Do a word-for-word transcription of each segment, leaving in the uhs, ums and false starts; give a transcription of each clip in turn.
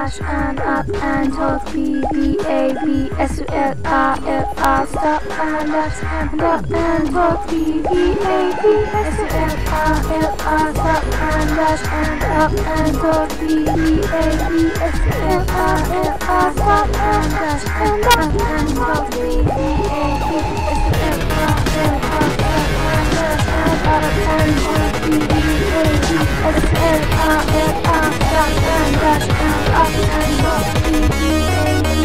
dash and up and talk B B A B S U L R L R stop and dash and up and talk B B A B S U L R L R stop and dash and up and talk B B A B S U L R L R stop and dash and up and talk B B A B S U L R L R stop and dash and up and talk B B A B S U L R L R stop and dash and up and talk B B A B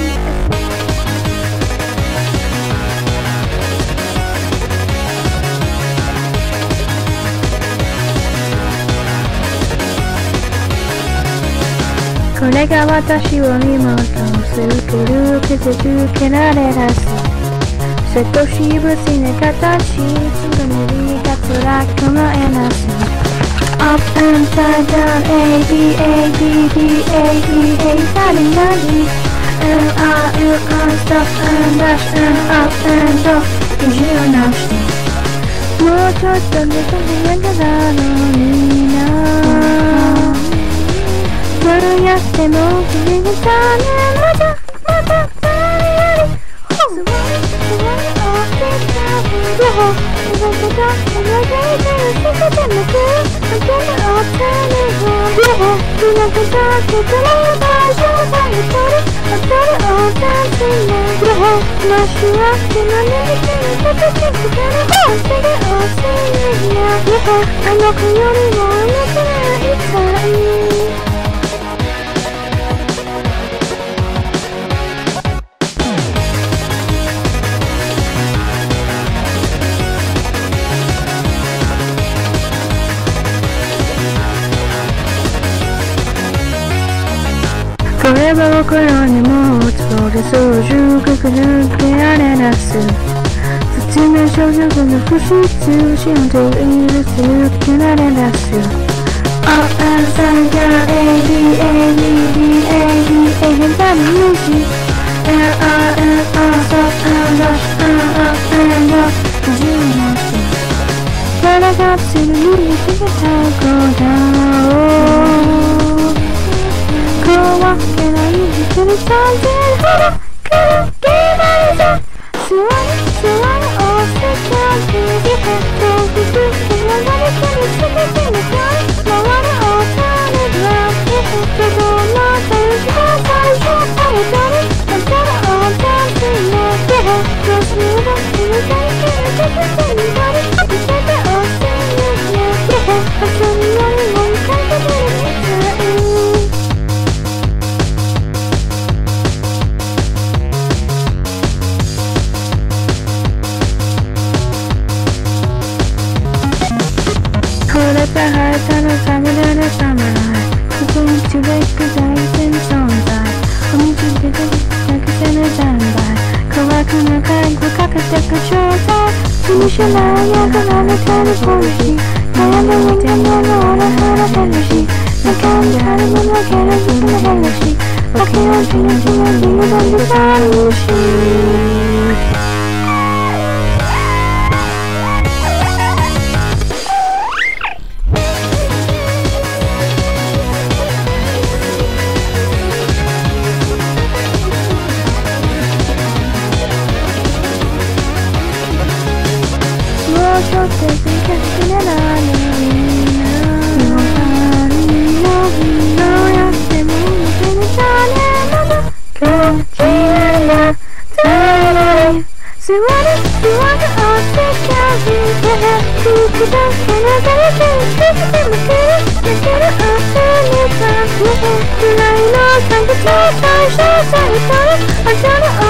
これが私を見もとするける傷つけられだす瀬戸しぶちね形すぐにりが辛くもえなす Up and side down A B A B B A B A さりなり L R L R stop and dash and up and off 意地を直してもうちょっとで飛び上げたのになどうやっても振り出さねまたまた誰よりすごいすごい大きな両方動けた動いていてる世界でもくあけるお手には両方動けたけどれば正体を取る当たるお手にね両方なしは手の握ってる形つける方してるおせいや両方あの子よりもあの子がいたいこれは僕らにもそれ操縦くく抜けられなす説明書上の不質しんといるすけられなす Up and side down A B A B B A B A 変化に無視 L R L R stop and dash and up and off 自由なし誰がするにつけた子だ怖けない一人さんぜんほどくる気張りさ座り座り押してキャンプリヘッドフス流れてるすべての回回るおされドラムリヘッドどんな最初最初されたり当たるおたんすねリヘッドスムード抜かれてるテクスになり見せて押してるねリヘッドそれよりも浮かんでくるみたい生えたのサムラのサムライここにつべく大全存在お水で出てなくせぬ残骸怖くな介護かけてく状態気にしないやからめてるポリシー悩むみたいなの俺腹減るし中身あるものけるずっと減るしわけをしなしな理由なんでさるしちょっとつけてくれないのにな日本パリのどうやっても見せるさねまだ感じなんだ誰々座る座る押してキャビンで服だけ流れてるつけてむける抜ける汗にさくらいの感覚最初されたら当たる